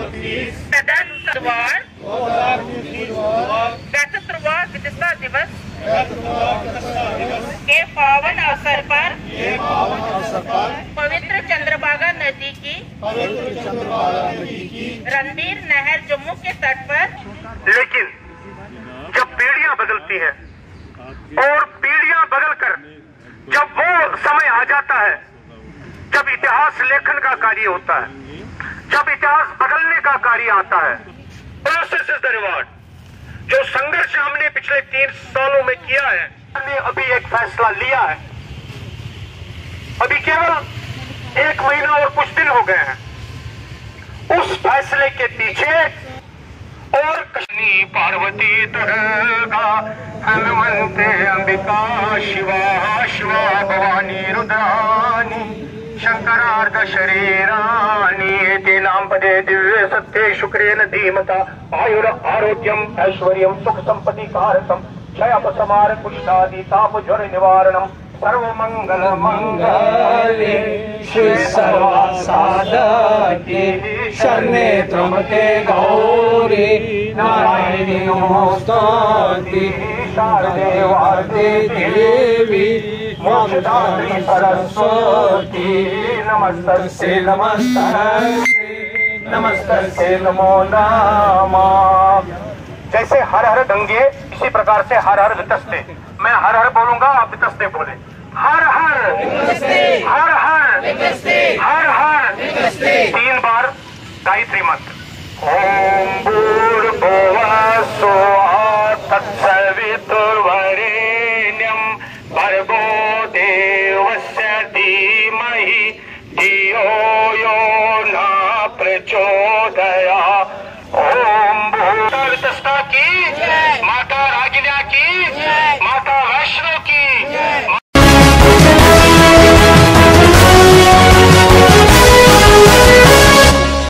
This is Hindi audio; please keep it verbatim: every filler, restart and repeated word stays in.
गणतंत्रवाद विदिशा दिवस के पावन अवसर पर पवित्र चंद्रभागा नदी की रणबीर नहर जम्मू के तट पर। लेकिन जब पीढ़ियां बदलती हैं और पीढ़ियां बदलकर जब वो समय आ जाता है जब इतिहास लेखन का कार्य होता है, जब इतिहास बदलने का कार्य आता है, प्रोसेस इज द रिवॉर्ड। जो संघर्ष हमने पिछले तीन सालों में किया है, हमने अभी एक फैसला लिया है, अभी केवल एक महीना और कुछ दिन हो गए हैं, उस फैसले के पीछे और कृष्णी पार्वती दुर्गा हनुमंते अंबिका शिवा शिवा भवानी रुद्रानी शंकरार्ध शरीरानी ते नाम पदे दिव्य सत्य शुक्रेन धीमता आयुर आरोग्यम ऐश्वर्यम सुख संपत्ति कारकम क्षयपशमार कुष्ठादि ताप ज्वर निवारणम सर्व मंगल मंगले श्री सर्वासादके शरणे त्र्यंबके गौरी नारायणी नमोस्तुते शारदे वार्ते देवी मोक्षदात्री सरस्वती नमस्तस्यै नमस्तस्यै नमस्तस्यै नमो नमः। जैसे हर हर दंगे इसी प्रकार से हर हर वितस्ते। मैं हर हर बोलूंगा, आप वितस्ते बोले। हर हर हर हर हर हर तीन बार गायत्री मंत्र। ओम भूर्भुवः स्वः तत्सवितुर्वरेण्यं भर्गो देवस्य धीमहि धियो यो न प्रचोदयात्।